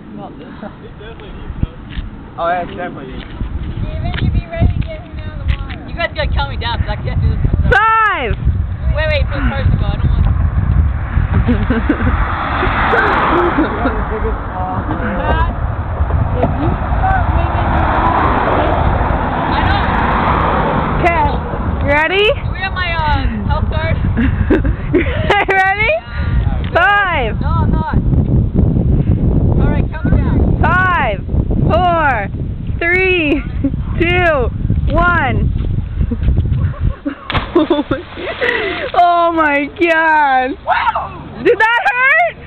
Not this. Oh, yeah, it's definitely deep. Steven, you be ready to get him out of the water. You guys gotta count me down because I can't do this myself. 5! Wait, for the cars to go. I don't want. Dad, if you start winging I know. Okay, you ready? Do we have my health card? Ready? 5! No, I'm not. Alright, count me down. 5, 4, 3, 2, 1. Oh my god! Did that hurt?